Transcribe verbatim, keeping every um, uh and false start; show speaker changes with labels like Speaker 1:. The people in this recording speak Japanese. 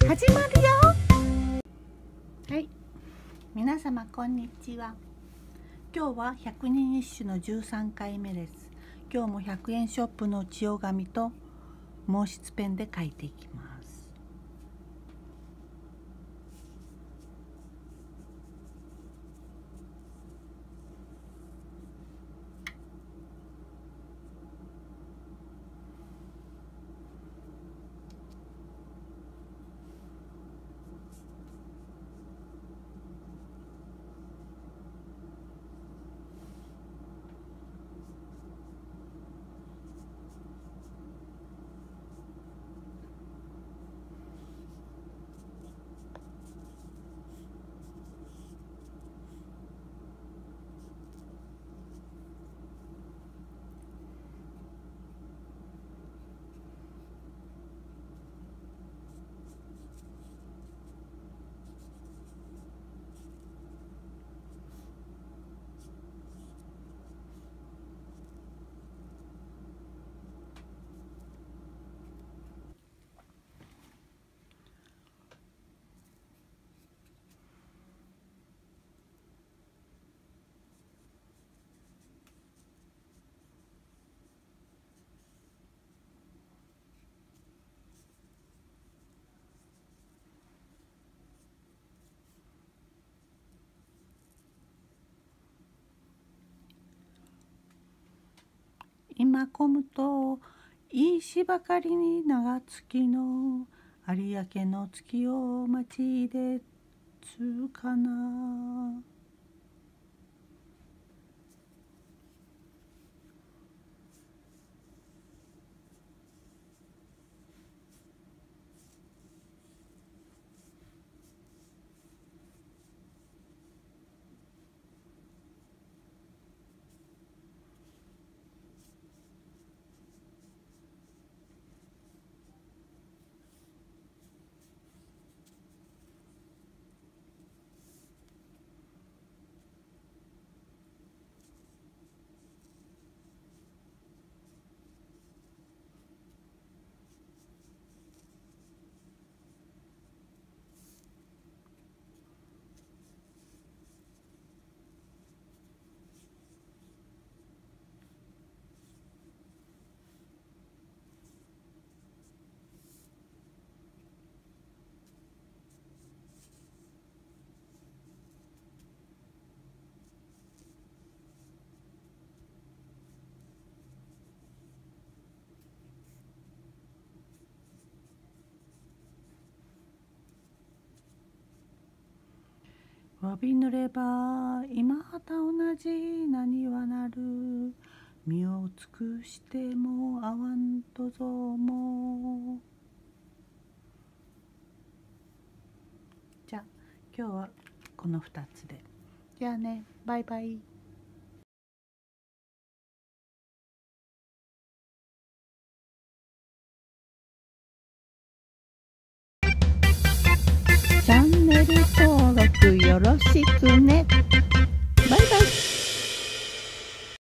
Speaker 1: 始まるよ。はい、皆様こんにちは。今日は百人一首のじゅうさんかいめです。今日もひゃくえんショップの千代紙と毛筆ペンで書いていきます。今込むといいしばかりに長月の有明の月を町でつうかな。わびぬれば今はた同じ何はなる。身を尽くしても会わんとぞも。じゃあ今日はこのふたつで。じゃあね、バイバイ。チャンネル登録よろしくね。バイバイ。